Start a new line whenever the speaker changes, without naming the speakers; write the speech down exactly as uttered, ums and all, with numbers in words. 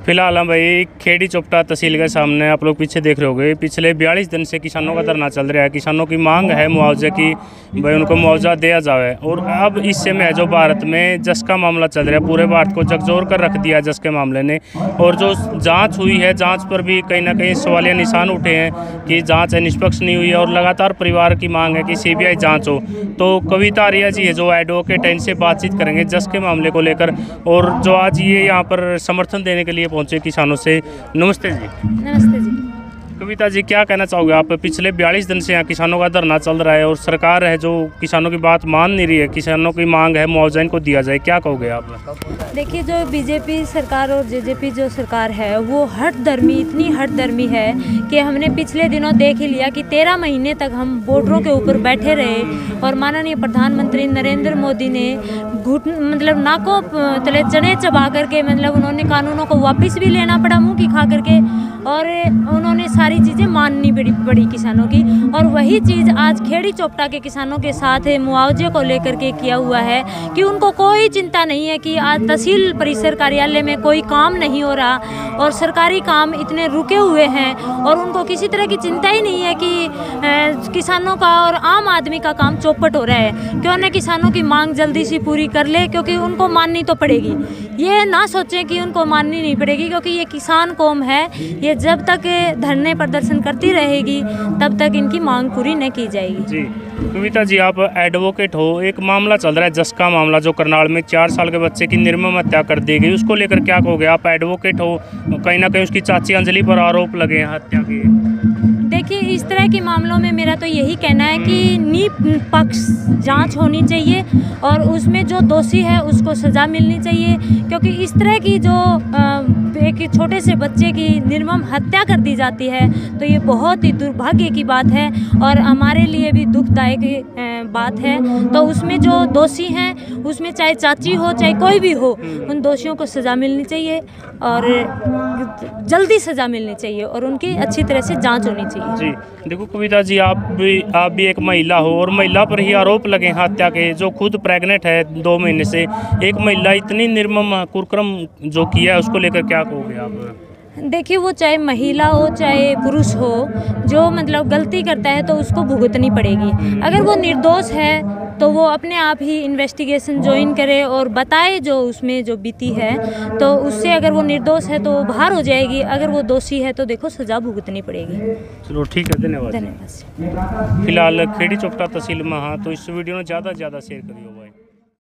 फिलहाल हम भाई खेड़ी चोपटा तहसील के सामने आप लोग पीछे देख रहे होंगे, पिछले बयालीस दिन से किसानों का धरना चल रहा है। किसानों की मांग है मुआवजे की, भाई उनको मुआवजा दिया जाए। और अब इस समय जो भारत में जस का मामला चल रहा है, पूरे भारत को झकझोर कर रख दिया जस के मामले ने। और जो जांच हुई है, जांच पर भी कहीं ना कहीं सवालिया निशान उठे हैं कि जांच निष्पक्ष नहीं हुई है। और लगातार परिवार की मांग है कि सीबीआई जांच हो। तो कविता आर्या जी है जो एडवोकेट है, इनसे बातचीत करेंगे जस के मामले को लेकर। और जो आज ये यहाँ पर समर्थन देने के लिए पहुंचे किसानों से। नमस्ते जी।
नमस्ते जी।
कविता जी, क्या कहना चाहोगे आप? पिछले बयालीस दिन से यहाँ किसानों का धरना चल रहा है और सरकार है जो किसानों की बात मान नहीं रही है। किसानों की मांग है मुआवजा इनको दिया जाए, क्या कहोगे आप?
देखिए, जो बीजेपी सरकार और जेजेपी जो सरकार है वो हठधर्मी, इतनी हठधर्मी है कि हमने पिछले दिनों देख ही लिया कि तेरह महीने तक हम बॉर्डरों के ऊपर बैठे रहे और माननीय प्रधानमंत्री नरेंद्र मोदी ने घुट मतलब नाकों तले चने चबा करके मतलब उन्होंने कानूनों को वापस भी लेना पड़ा मुँह की खा करके। और उन्होंने सारी चीज़ें माननी पड़ी पड़ी किसानों की। और वही चीज़ आज खेड़ी चोपटा के किसानों के साथ मुआवजे को लेकर के किया हुआ है कि उनको कोई चिंता नहीं है कि आज तहसील परिसर कार्यालय में कोई काम नहीं हो रहा और सरकारी काम इतने रुके हुए हैं और उनको किसी तरह की चिंता ही नहीं है कि ए, किसानों का और आम आदमी का काम चौपट हो रहा है। क्यों न किसानों की मांग जल्दी से पूरी कर ले, क्योंकि उनको माननी तो पड़ेगी। ये ना सोचें कि उनको माननी नहीं पड़ेगी, क्योंकि ये किसान कौम है, ये जब तक धरने प्रदर्शन करती रहेगी तब तक इनकी मांग पूरी नहीं की जाएगी।
जी कविता जी, आप एडवोकेट हो, एक मामला चल रहा है जस का मामला, जो करनाल में चार साल के बच्चे की निर्मम हत्या कर दी गई, उसको लेकर क्या कहोगे आप? एडवोकेट हो, कहीं ना कहीं उसकी चाची अंजलि पर आरोप लगे हैं हत्या के।
देखिए, इस तरह के मामलों में मेरा तो यही कहना है कि निष्पक्ष जांच होनी चाहिए और उसमें जो दोषी है उसको सज़ा मिलनी चाहिए। क्योंकि इस तरह की जो एक छोटे से बच्चे की निर्मम हत्या कर दी जाती है तो ये बहुत ही दुर्भाग्य की बात है और हमारे लिए भी दुखदायक बात है। तो उसमें जो दोषी हैं, उसमें चाहे चाची हो चाहे कोई भी हो, उन दोषियों को सज़ा मिलनी चाहिए और जल्दी सज़ा मिलनी चाहिए और उनकी अच्छी तरह से जांच होनी चाहिए।
जी देखो कविता जी, आप भी आप भी एक महिला हो और महिला पर ही आरोप लगे हत्या के, जो खुद प्रेग्नेंट है दो महीने से। एक महिला इतनी निर्मम कुकर्म जो किया है, उसको लेकर क्या कहोगे आप?
देखिए, वो चाहे महिला हो चाहे पुरुष हो, जो मतलब गलती करता है तो उसको भुगतनी पड़ेगी। अगर वो निर्दोष है तो वो अपने आप ही इन्वेस्टिगेशन ज्वाइन करे और बताए जो उसमें जो बीती है, तो उससे अगर वो निर्दोष है तो वो बाहर हो जाएगी। अगर वो दोषी है तो देखो सज़ा भुगतनी पड़ेगी।
चलो ठीक है, धन्यवाद।
धन्यवाद।
फिलहाल खेड़ी चोपटा तहसील में हाँ, तो इस वीडियो में ज़्यादा से ज़्यादा शेयर करिए।